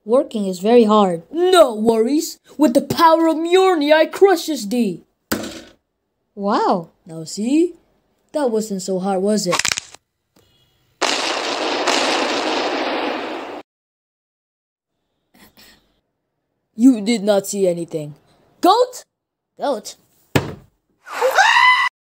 Working is very hard. No worries. With the power of Mjolnir, I crushes thee. Wow. Now see? That wasn't so hard, was it? You did not see anything. Goat? Goat?